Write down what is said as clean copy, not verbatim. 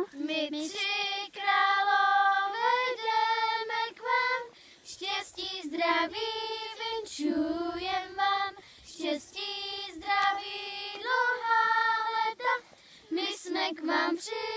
My tři králové jdeme k vám, štěstí, zdraví vinčujem vám. Štěstí, zdraví, dlouhá léta, my jsme k vám přišli.